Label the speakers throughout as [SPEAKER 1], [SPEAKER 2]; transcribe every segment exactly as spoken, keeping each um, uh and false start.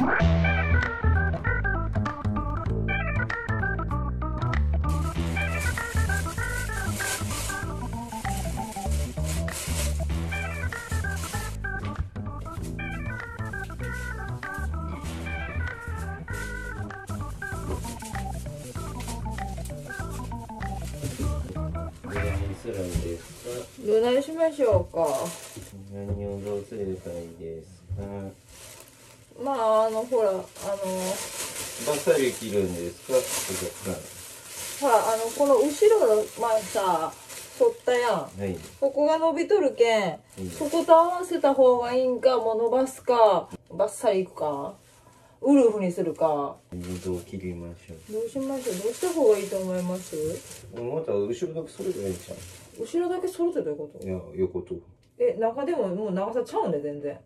[SPEAKER 1] するんですか？
[SPEAKER 2] どないしましょうか。
[SPEAKER 1] 何をどうすればいいですか？
[SPEAKER 2] まああのほらあの
[SPEAKER 1] バッサリ切るんですか？お客
[SPEAKER 2] ほらあのこの後ろのまあさ反ったやん、
[SPEAKER 1] はい、
[SPEAKER 2] ここが伸びとるけん、
[SPEAKER 1] はい、
[SPEAKER 2] そこと合わせた方がいいんか、もう伸ばすかバッサリいくかウルフにするか、
[SPEAKER 1] どう切りましょう？
[SPEAKER 2] どうしましょう。どうした方がいいと思います？
[SPEAKER 1] また後ろだけそれがいいじゃん。
[SPEAKER 2] 後ろだけ揃ってどういうこと？
[SPEAKER 1] いや、横と。
[SPEAKER 2] え、中でももう長さちゃうんで全然。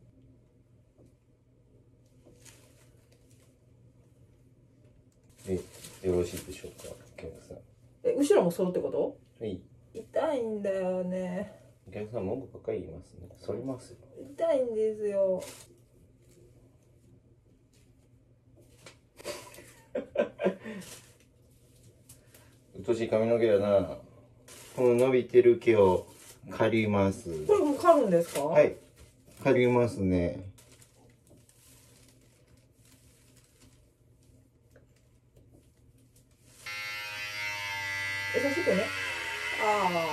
[SPEAKER 1] え、よろしいでしょうか、お客さん。
[SPEAKER 2] え、後ろも揃ってこと？
[SPEAKER 1] はい。
[SPEAKER 2] 痛いんだよね。
[SPEAKER 1] お客さん文句ばっかり言いますね。反りますよ。
[SPEAKER 2] 痛いんですよ。
[SPEAKER 1] うとしい髪の毛やな。この伸びてる毛を刈ります。
[SPEAKER 2] これも刈るんですか？
[SPEAKER 1] はい、刈りますね。
[SPEAKER 2] 優しくね。ああああ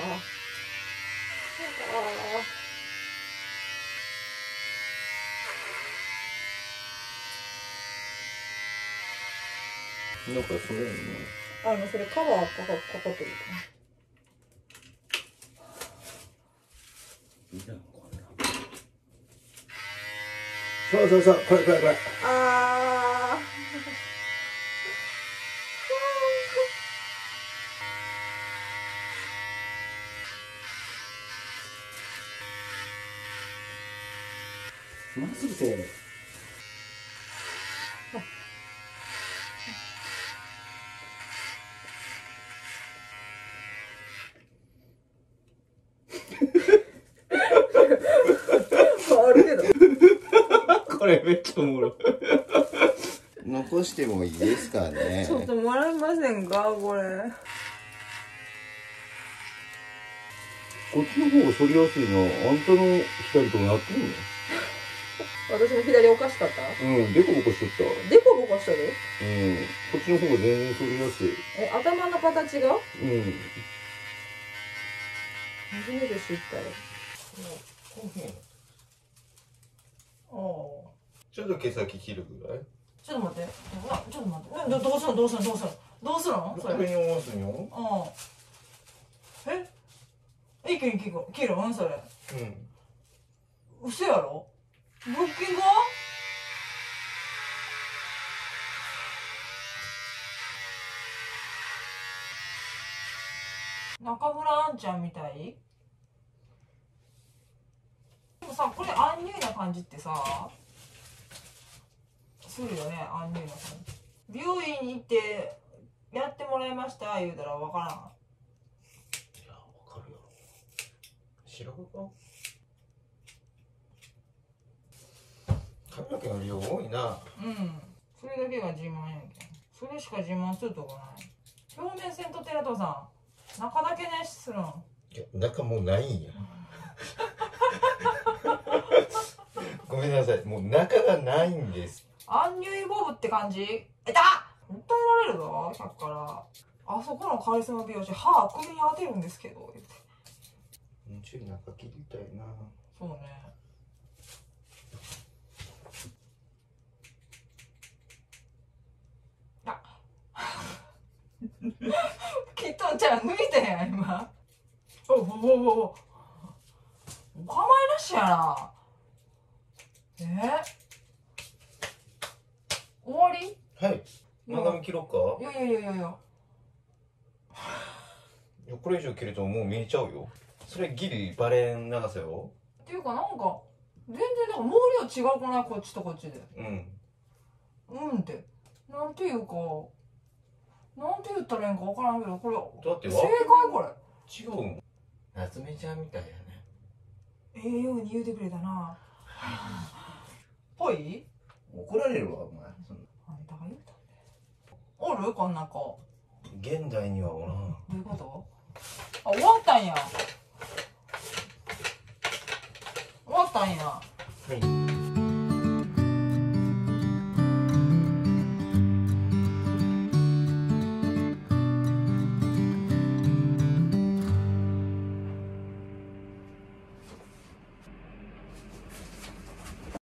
[SPEAKER 1] なんかそれね。
[SPEAKER 2] あのそれカバーかかかかってるか
[SPEAKER 1] いいな、こんな。そうそうそう、これこれこれ。
[SPEAKER 2] な。ああ
[SPEAKER 1] まっすぐせえ。
[SPEAKER 2] あるけど。
[SPEAKER 1] これめっちゃおもろい。残してもいいですかね。
[SPEAKER 2] ちょっともらえませんかこれ。
[SPEAKER 1] こっちの方が反りやすいの。あんたの左となってんの？
[SPEAKER 2] 私の左おかしかった？
[SPEAKER 1] うん、デコボコしとった。
[SPEAKER 2] デコボコしてる？
[SPEAKER 1] うん、こっちの方が全然反りやすい。
[SPEAKER 2] え、頭の形が？
[SPEAKER 1] うん。
[SPEAKER 2] 初めて知ったよ。ああ。
[SPEAKER 1] ちょっと毛先切るぐらい。
[SPEAKER 2] ちょっと待って。あ、ちょっと待って。どどうするのどうするのどうするのどうするのそれ。
[SPEAKER 1] これに回すんよ。
[SPEAKER 2] うん。え？一気に切る切るんそれ。
[SPEAKER 1] うん。
[SPEAKER 2] 嘘やろ？ブロッキング？中村あんちゃんみたい？でもさ、これアンニュイな感じってさするよね。アンニュイな感じ。美容院に行ってやってもらいました言うたら分からん。
[SPEAKER 1] いや、わかるよ。白髪か？髪の毛の量多いな。
[SPEAKER 2] うん。それだけが自慢やけん。それしか自慢するとこない。表面線とテラトさん、中だけねするん。
[SPEAKER 1] いや、中もうないんや。ごめんなさい、もう中がないんです。
[SPEAKER 2] アンニュイボブって感じ？えたっ！訴えられるぞ、ひゃくから。あそこのカリスマ美容師、歯首に当てるんですけど、言って。
[SPEAKER 1] もうちょい中切りたいな。
[SPEAKER 2] そうね。あきっとちゃん抜いたやん、今。おおおおお。お構いなしやな。えー、終わり？
[SPEAKER 1] はい。長め切ろうか？
[SPEAKER 2] いやいやいやいやいや。
[SPEAKER 1] いや、これ以上切るともう見えちゃうよ。それギリバレン長さよ。
[SPEAKER 2] っていうかなんか全然なんか毛量違うくない？こっちとこっちで。
[SPEAKER 1] うん
[SPEAKER 2] うんって、なんていうかなんて言ったらいいんか分からんけど、これ
[SPEAKER 1] だって
[SPEAKER 2] 正解？これ
[SPEAKER 1] 違うもん。夏目ちゃんみたいやね。
[SPEAKER 2] ええように言うてくれたな。ぽい？
[SPEAKER 1] 怒られるわお前。そんな
[SPEAKER 2] あんたが言うたんで。おるこんな子。
[SPEAKER 1] 現代にはおらん。
[SPEAKER 2] どういうこと？あ、終わったんや。終わったんや。
[SPEAKER 1] はい。